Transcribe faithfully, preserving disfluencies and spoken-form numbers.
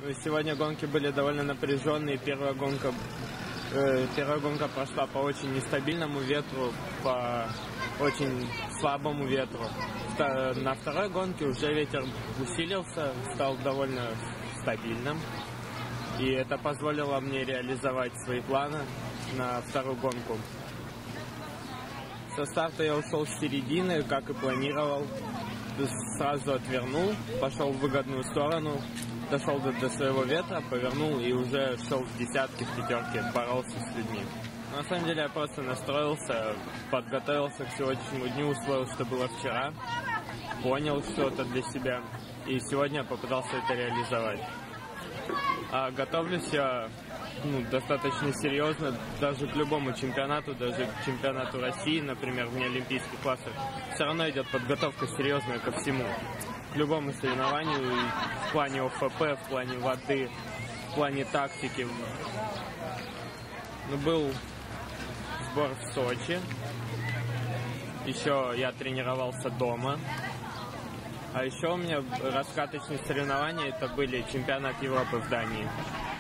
Сегодня гонки были довольно напряженные. Первая гонка, э, первая гонка прошла по очень нестабильному ветру, по очень слабому ветру. На второй гонке уже ветер усилился, стал довольно стабильным. И это позволило мне реализовать свои планы на вторую гонку. Со старта я ушел с середины, как и планировал. Сразу отвернул, пошел в выгодную сторону, дошел до, до своего ветра, повернул и уже шел в десятке, в пятерке, боролся с людьми. На самом деле я просто настроился, подготовился к сегодняшнему дню, усвоил, что было вчера, понял что-то для себя, и сегодня я попытался это реализовать. А готовлюсь я ну, достаточно серьезно, даже к любому чемпионату, даже к чемпионату России, например, в неолимпийских классах. Все равно идет подготовка серьезная ко всему. К любому соревнованию, в плане О Ф П, в плане воды, в плане тактики. Ну, был сбор в Сочи. Еще я тренировался дома. А еще у меня раскаточные соревнования, это были чемпионат Европы в Дании.